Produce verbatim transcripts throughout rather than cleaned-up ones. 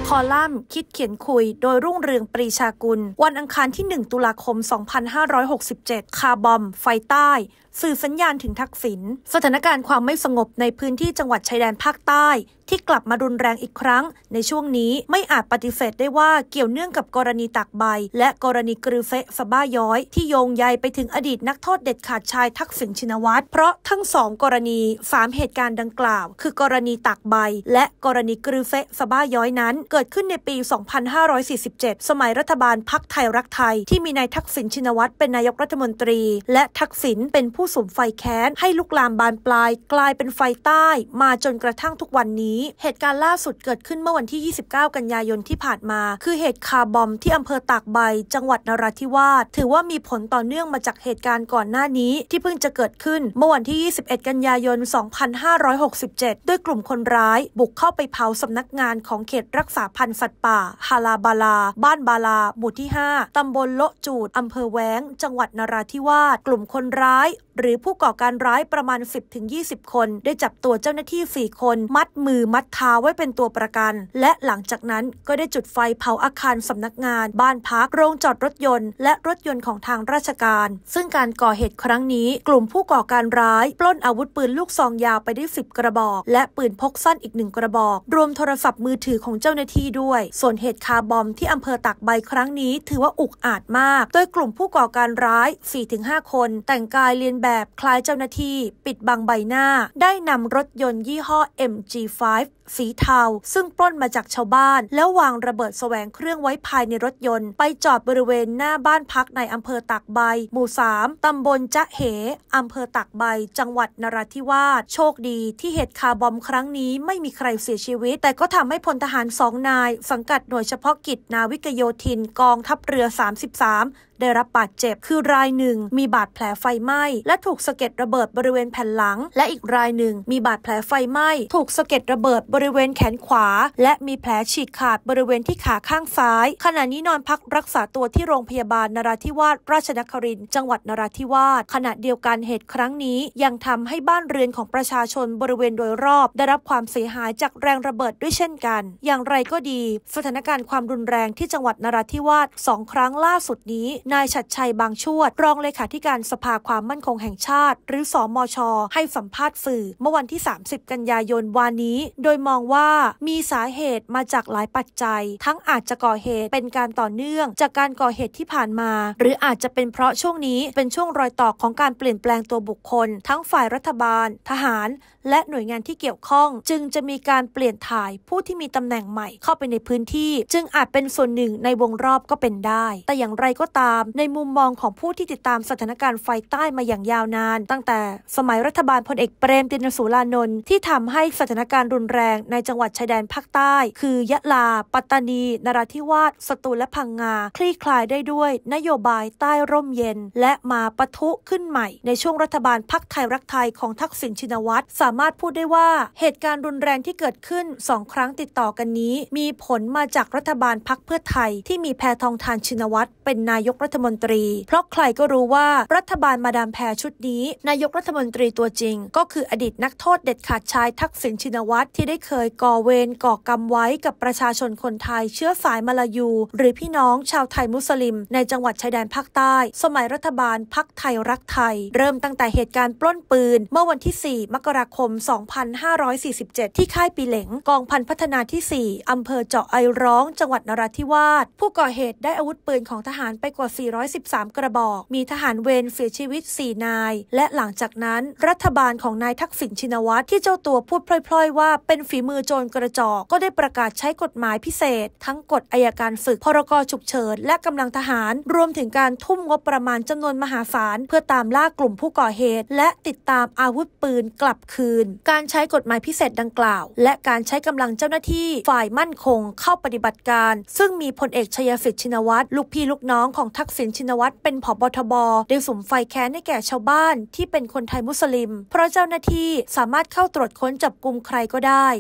คอลัมน์คิดเขียนคุยโดยรุ่งเรืองปรีชากุลวันอังคารที่หนึ่งตุลาคมสองพันห้าร้อยหกสิบเจ็ดคาร์บอมไฟใต้สื่อสัญญาณถึงทักษิณสถานการณ์ความไม่สงบในพื้นที่จังหวัดชายแดนภาคใต้ที่กลับมารุนแรงอีกครั้งในช่วงนี้ไม่อาจปฏิเสธได้ว่าเกี่ยวเนื่องกับกรณีตากใบและกรณีกรือเฟะสบ้าย้อยที่โยงใยไปถึงอดีตนักโทษเด็ดขาดชายทักษิณชินวัตรเพราะทั้งสองกรณีสามเหตุการณ์ดังกล่าวคือกรณีตากใบและกรณีกรือเฟะสบ้าย้อยนั้นเกิดขึ้นในปีสองพันห้าร้อยสี่สิบเจ็ดสมัยรัฐบาลพรรคไทยรักไทยที่มีนายทักษิณชินวัตรเป็นนายกรัฐมนตรีและทักษิณเป็นผู้สุมไฟแค้นให้ลุกลามบานปลายกลายเป็นไฟใต้มาจนกระทั่งทุกวันนี้เหตุการณ์ล่าสุดเกิดขึ้นเมื่อวันที่ยี่สิบเก้ากันยายนที่ผ่านมาคือเหตุคาร์บอมที่อำเภอตากใบจังหวัดนราธิวาสถือว่ามีผลต่อเนื่องมาจากเหตุการณ์ก่อนหน้านี้ที่เพิ่งจะเกิดขึ้นเมื่อวันที่ยี่สิบเอ็ดกันยายนสองพันห้าร้อยหกสิบเจ็ดด้วยกลุ่มคนร้ายบุกเข้าไปเผาสำนักงานของเขตรักษาพันธุ์สัตว์ป่าฮาลาบาลาบ้านบาลาหมู่ที่ห้าตำบลโละจูดอำเภอแว้งจังหวัดนราธิวาสกลุ่มคนร้ายหรือผู้ก่อการร้ายประมาณ สิบถึงยี่สิบ คนได้จับตัวเจ้าหน้าที่สี่คนมัดมือมัดเท้าไว้เป็นตัวประกันและหลังจากนั้นก็ได้จุดไฟเผาอาคารสำนักงานบ้านพักโรงจอดรถยนต์และรถยนต์ของทางราชการซึ่งการก่อเหตุครั้งนี้กลุ่มผู้ก่อการร้ายปล้นอาวุธปืนลูกซองยาวไปได้สิบกระบอกและปืนพกสั้นอีกหนึ่งกระบอกรวมโทรศัพท์มือถือของเจ้าหน้าที่ด้วยส่วนเหตุคาร์บอมที่อำเภอตากใบครั้งนี้ถือว่าอุกอาจมากโดยกลุ่มผู้ก่อการร้าย สี่ถึงห้า คนแต่งกายเลียนแบบคล้ายเจ้าหน้าที่ปิดบังใบหน้าได้นำรถยนต์ยี่ห้อ เอ็ม จี ไฟว์ สีเทาซึ่งปล้นมาจากชาวบ้านแล้ววางระเบิดแสวงเครื่องไว้ภายในรถยนต์ไปจอดบริเวณหน้าบ้านพักในอำเภอตากใบหมู่สามตำบลจ๊ะเหอำเภอตากใบจังหวัดนราธิวาสโชคดีที่เหตุคาร์บอมครั้งนี้ไม่มีใครเสียชีวิตแต่ก็ทำให้พลทหารสองนายสังกัดหน่วยเฉพาะกิจนาวิกโยธินกองทัพเรือสามสิบสามได้รับบาดเจ็บคือรายหนึ่งมีบาดแผลไฟไหม้และถูกสะเก็ดระเบิดบริเวณแผ่นหลังและอีกรายหนึ่งมีบาดแผลไฟไหม้ถูกสะเก็ดระเบิดบริเวณแขนขวาและมีแผลฉีกขาดบริเวณที่ขาข้างซ้ายขณะนี้นอนพักรักษาตัวที่โรงพยาบาลนราธิวาสราชนครินทร์จังหวัดนราธิวาสขณะเดียวกันเหตุครั้งนี้ยังทำให้บ้านเรือนของประชาชนบริเวณโดยรอบได้รับความเสียหายจากแรงระเบิดด้วยเช่นกันอย่างไรก็ดีสถานการณ์ความรุนแรงที่จังหวัดนราธิวาสสองครั้งล่าสุดนี้นายชัดชัยบางชวดรองเลขาธิการสภาความมั่นคงแห่งชาติหรือสมช.ให้สัมภาษณ์สื่อเมื่อวันที่สามสิบกันยายนวานนี้โดยมองว่ามีสาเหตุมาจากหลายปัจจัยทั้งอาจจะก่อเหตุเป็นการต่อเนื่องจากการก่อเหตุที่ผ่านมาหรืออาจจะเป็นเพราะช่วงนี้เป็นช่วงรอยต่อของการเปลี่ยนแปลงตัวบุคคลทั้งฝ่ายรัฐบาลทหารและหน่วยงานที่เกี่ยวข้องจึงจะมีการเปลี่ยนถ่ายผู้ที่มีตำแหน่งใหม่เข้าไปในพื้นที่จึงอาจเป็นส่วนหนึ่งในวงรอบก็เป็นได้แต่อย่างไรก็ตามในมุมมองของผู้ที่ติดตามสถานการณ์ไฟใต้มาอย่างยาวนานตั้งแต่สมัยรัฐบาลพลเอกเปรมติณสูรานนท์ที่ทำให้สถานการณ์รุนแรงในจังหวัดชายแดนภาคใต้คือยะลาปัตตานีนราธิวาสสตูลและพังงาคลี่คลายได้ด้วยนโยบายใต้ร่มเย็นและมาปะทุขึ้นใหม่ในช่วงรัฐบาลพรรคไทยรักไทยของทักษิณชินวัตรสามารถพูดได้ว่าเหตุการณ์รุนแรงที่เกิดขึ้นสองครั้งติดต่อกันนี้มีผลมาจากรัฐบาลพรรคเพื่อไทยที่มีแพทองธารชินวัตรเป็นนายกรัฐมนตรีเพราะใครก็รู้ว่ารัฐบาลมาดามแพรชุดนี้นายกรัฐมนตรีตัวจริงก็คืออดีตนักโทษเด็ดขาดชายทักษิณชินวัตรที่ได้เคยก่อเวรก่อกรรมไว้กับประชาชนคนไทยเชื้อสายมลายูหรือพี่น้องชาวไทยมุสลิมในจังหวัดชายแดนภาคใต้สมัยรัฐบาลพรรคไทยรักไทยเริ่มตั้งแต่เหตุการณ์ปล้นปืนเมื่อวันที่สี่มกราคมสองพันห้าร้อยสี่สิบเจ็ดที่ค่ายปีเหลงกองพันพัฒนาที่สี่อำเภอเจาะไอร้องจังหวัดนราธิวาสผู้ก่อเหตุได้อาวุธปืนของทหารไปกว่าสี่ร้อยสิบสามกระบอกมีทหารเวรเสียชีวิตสี่นายและหลังจากนั้นรัฐบาลของนายทักษิณชินวัตรที่เจ้าตัวพูดพล่อยๆว่าเป็นฝีมือโจรกระจอกก็ได้ประกาศใช้กฎหมายพิเศษทั้งกฎอัยการศึกพรกฉุกเฉินและกำลังทหารรวมถึงการทุ่มงบประมาณจำนวนมหาศาลเพื่อตามล่ากลุ่มผู้ก่อเหตุและติดตามอาวุธปืนกลับคืนการใช้กฎหมายพิเศษดังกล่าวและการใช้กำลังเจ้าหน้าที่ฝ่ายมั่นคงเข้าปฏิบัติการซึ่งมีพลเอกชัยสิทธิ์ชินวัตรลูกพี่ลูกน้องของทักษิณชินวัตรเป็นผบ.ทบ.ได้สุมไฟแค้นให้แก่ชาวบ้านที่เป็นคนไทยมุสลิมเพราะเจ้าหน้าที่สามารถเข้าตรวจค้นจับกุมใครก็ได้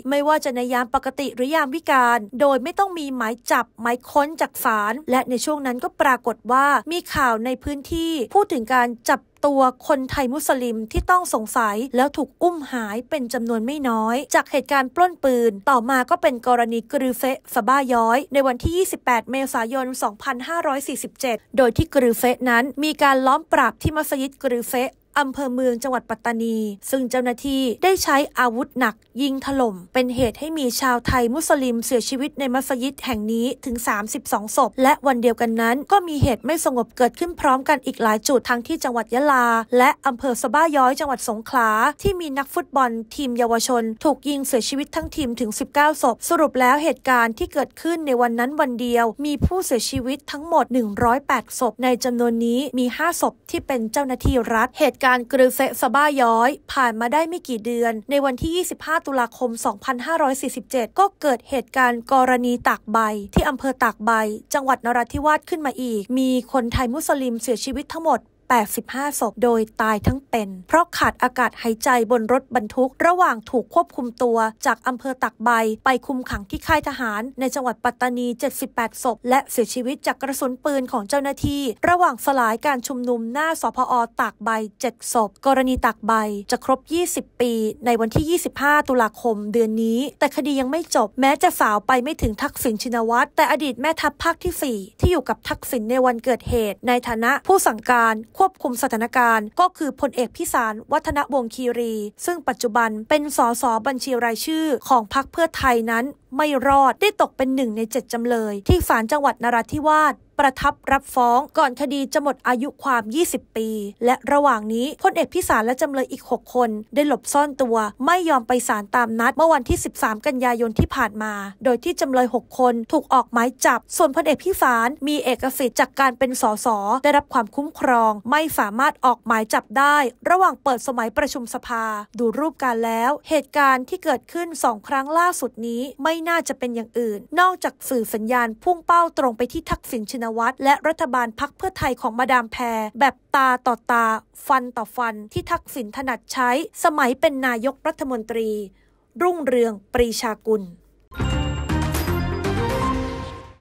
ไม่ว่าจะในยามปกติหรือยามวิกาลโดยไม่ต้องมีหมายจับหมายค้นจากศาลและในช่วงนั้นก็ปรากฏว่ามีข่าวในพื้นที่พูดถึงการจับตัวคนไทยมุสลิมที่ต้องสงสัยแล้วถูกอุ้มหายเป็นจำนวนไม่น้อยจากเหตุการณ์ปล้นปืนต่อมาก็เป็นกรณีกรือเฟะสบ้าย้อยในวันที่ ยี่สิบแปด เมษายน สองพันห้าร้อยสี่สิบเจ็ด โดยที่กรือเฟะนั้นมีการล้อมปราบที่มัสยิดกรือเฟะอำเภอเมืองจังหวัดปัตตานีซึ่งเจ้าหน้าที่ได้ใช้อาวุธหนักยิงถล่มเป็นเหตุให้มีชาวไทยมุสลิมเสียชีวิตในมัสยิดแห่งนี้ถึงสามสิบสองศพและวันเดียวกันนั้นก็มีเหตุไม่สงบเกิดขึ้นพร้อมกันอีกหลายจุดทั้งที่จังหวัดยะลาและอำเภอสะบ้าย้อยจังหวัดสงขลาที่มีนักฟุตบอลทีมเยาวชนถูกยิงเสียชีวิตทั้งทีมถึงสิบเก้าศพสรุปแล้วเหตุการณ์ที่เกิดขึ้นในวันนั้นวันเดียวมีผู้เสียชีวิตทั้งหมดหนึ่งร้อยแปดศพในจำนวนนี้มีห้าศพที่เป็นเจ้าหน้าที่รัฐเหตุการณ์กรือเฟะสบ้าย้อยผ่านมาได้ไม่กี่เดือนในวันที่ยี่สิบห้าตุลาคมสองพันห้าร้อยสี่สิบเจ็ดก็เกิดเหตุการณ์กรณีตากใบที่อำเภอตากใบจังหวัดนราธิวาสขึ้นมาอีกมีคนไทยมุสลิมเสียชีวิตทั้งหมดแปดสิบห้าศพโดยตายทั้งเป็นเพราะขาดอากาศหายใจบนรถบรรทุกระหว่างถูกควบคุมตัวจากอำเภอตากใบไปคุมขังที่ค่ายทหารในจังหวัดปัตตานีเจ็ดสิบแปดศพและเสียชีวิตจากกระสุนปืนของเจ้าหน้าที่ระหว่างสลายการชุมนุมหน้าสภอ.ตากใบเจ็ดศพกรณีตากใบจะครบยี่สิบปีในวันที่ยี่สิบห้าตุลาคมเดือนนี้แต่คดียังไม่จบแม้จะสาวไปไม่ถึงทักษิณชินวัตรแต่อดีตแม่ทัพภาคที่สี่ที่อยู่กับทักษิณในวันเกิดเหตุในฐานะผู้สั่งการควบคุมสถานการณ์ก็คือพลเอกพิสารวัฒนวงศ์คีรีซึ่งปัจจุบันเป็นสสบัญชีรายชื่อของพรรคเพื่อไทยนั้นไม่รอดได้ตกเป็นหนึ่งในเจ็ดจำเลยที่ศาลจังหวัดนราธิวาสประทับรับฟ้องก่อนคดีจะหมดอายุความยี่สิบปีและระหว่างนี้พลเอกพิสารและจำเลยอีกหกคนได้หลบซ่อนตัวไม่ยอมไปศาลตามนัดเมื่อวันที่สิบสามกันยายนที่ผ่านมาโดยที่จำเลยหกคนถูกออกหมายจับส่วนพลเอกพิสารมีเอกสิทธิ์จากการเป็นสสได้รับความคุ้มครองไม่สามารถออกหมายจับได้ระหว่างเปิดสมัยประชุมสภาดูรูปการแล้วเหตุการณ์ที่เกิดขึ้นสองครั้งล่าสุดนี้ไม่น่าจะเป็นอย่างอื่นนอกจากสื่อสัญญาณพุ่งเป้าตรงไปที่ทักษิณชินวัตรและรัฐบาลพรรคเพื่อไทยของมาดามแพรแบบตาต่อตาฟันต่อฟันที่ทักษิณถนัดใช้สมัยเป็นนายกรัฐมนตรีรุ่งเรืองปรีชากุล